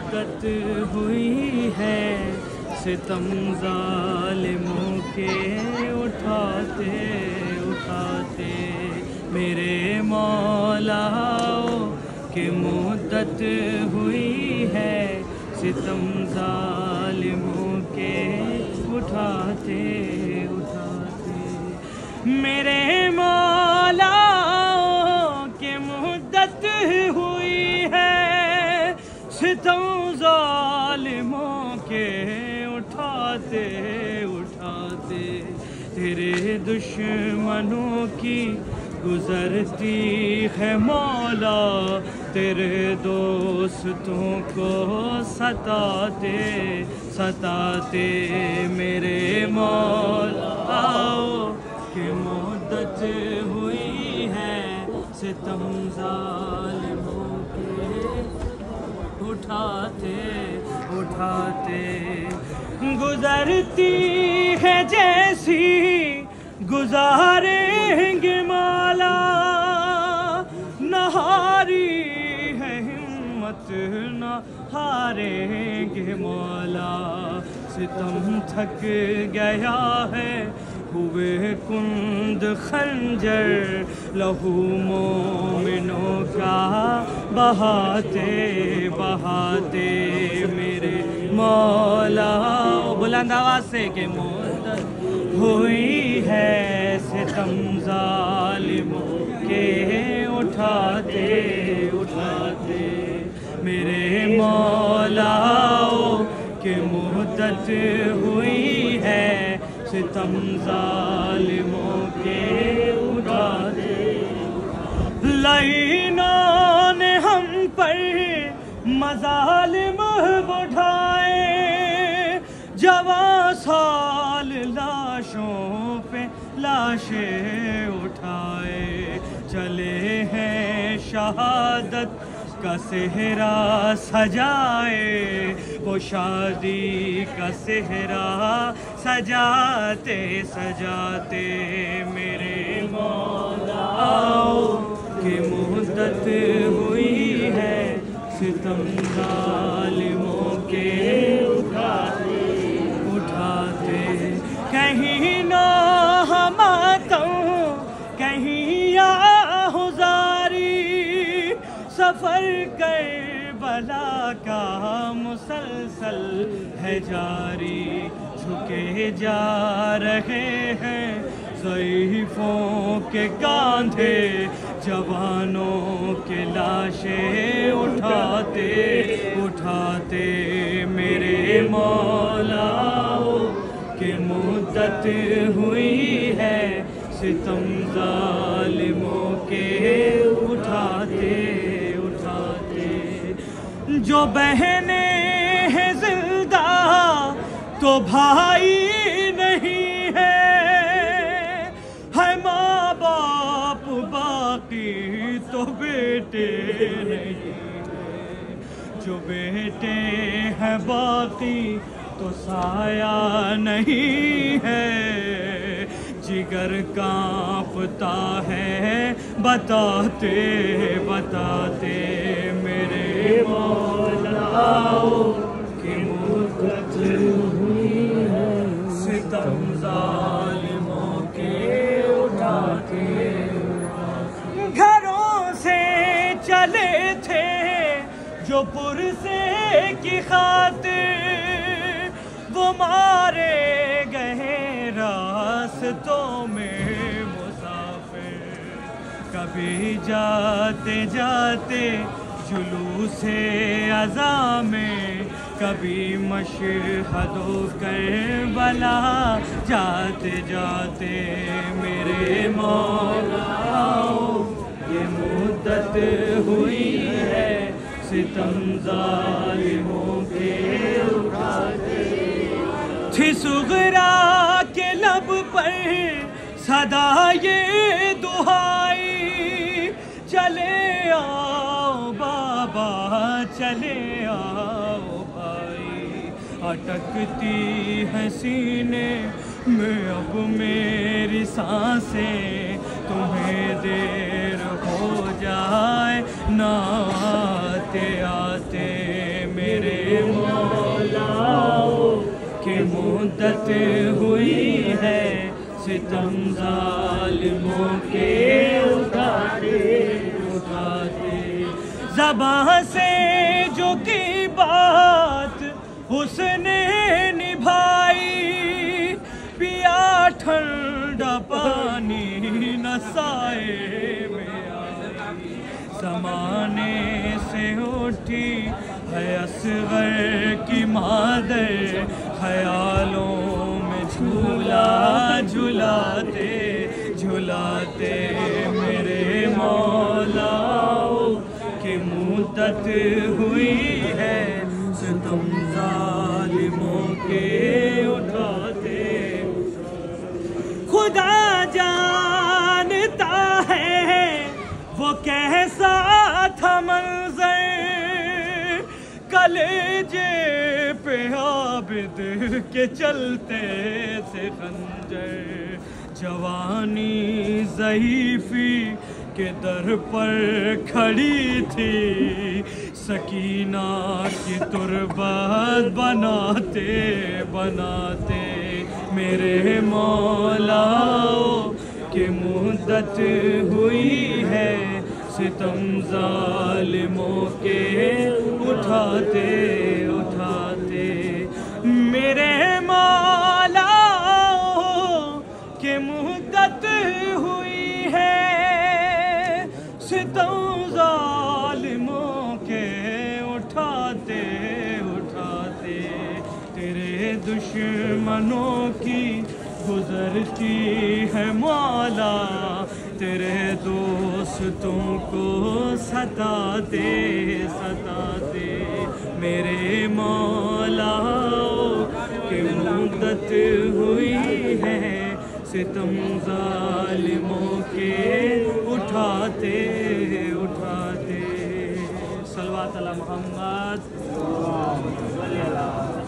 مدت ہوئی ہے ستم ظالموں کے اٹھاتے اٹھاتے میرے مولا کہ مدت ہوئی ہے ستم ظالموں کے اٹھاتے اٹھاتے میرے مولا کہ مدت ہوئی ہے ستم ظالموں کے اٹھاتے اٹھاتے تیرے دشمنوں کی گزرتی ہے مولا تیرے دوستوں کو ستاتے ستاتے میرے مولا کہ مدت ہوئی ہے ستم ظالموں کے اٹھاتے اٹھاتے گزرتی ہے جیسی گزاریں گے مولا نہ ہاری ہے ہمت نہ ہاریں گے مولا ستم تھک گیا ہے ہوئے کند خنجر لہو مومنوں کا بہاتے بہاتے میرے مولا بلند آواز سے کہ مدت ہوئی ہے ستم ظالموں کے اٹھاتے اٹھاتے میرے مولا کہ مدت ہوئی ہے ستم ظالموں کے اٹھاتے لعینوں نے ہم پر مظالم اٹھائے جواں سال لاشوں پہ لاشیں اٹھائے چلے ہیں شہادت کا صحرا سجائے وہ شادی کا صحرا سجاتے سجاتے میرے مولا کہ مدت ہوئی ہے ستم ظالموں کے اٹھاتے اٹھاتے کہیں نوح ماتم کہیں یا ہزاری سفر کربلا کا مسلسل ہے جاری جھکے جا رہے ہیں ضعیفوں کے کاندھے جوانوں کے لاشیں اٹھاتے اٹھاتے میرے مولا کہ مدت ہوئی ہے ستم ظالموں کے اٹھاتے اٹھاتے جو بہنیں ہیں زندہ تو بھائی نہیں ہے ماں باپ باقی تو بیٹے نہیں ہے جو بیٹے ہیں باقی تو سایہ نہیں ہے جگر کانپتا ہے بتاتے بتاتے میرے مولا کہ مدت ہوئی ہے ستم ظالموں کے اٹھاتے گھروں سے چلے تھے جو پرسے کی خاطر وہ مارے گئے راستوں میں مسافر کبھی جاتے جاتے جلوس عزا میں کبھی مشہد و کربلا جاتے جاتے میرے مولا یہ مدت ہوئی ہے ستم ظالموں کے اٹھاتے تھی صغرا کے لب پر صدا یہ دعائی چلے آؤ بابا چلے آؤ بھائی اٹکتی ہے سینے میں اب میری سانسیں تمہیں دیر ہو جائے نہ آتے آتے میرے کہ مدت ہوئی ہے ستم ظالموں کے اٹھاتے اٹھاتے زباں سے جو کی بات اس نے نبھائی پیا ٹھنڈا پانی نہ سائے میں آئی زمانے سے اٹھی ہے اصغر کی مادر خیالوں میں جھولا جھلاتے جھلاتے میرے مولا کہ مدت ہوئی ہے ستم ظالموں کے اٹھاتے خدا جانتا ہے وہ کیسا تھا منظر کلیجے پہ عابد کے چلتے سے خنجر جوانی ضعیفی کے در پر کھڑی تھی سکینہ کی تربت بناتے بناتے میرے مولا کہ مدت ہوئی ہے ستم ظالموں کے اٹھاتے اٹھاتے میرے مولا کہ مدت ہوئی ہے ستم ظالموں کے اٹھاتے اٹھاتے تیرے دشمنوں کی گزرتی ہے مولا تیرے دوستوں کو ستاتے ستاتے میرے مولا کہ مدت ہوئی ہے ستم ظالموں کے اٹھاتے اٹھاتے صلوات علی محمد صلی اللہ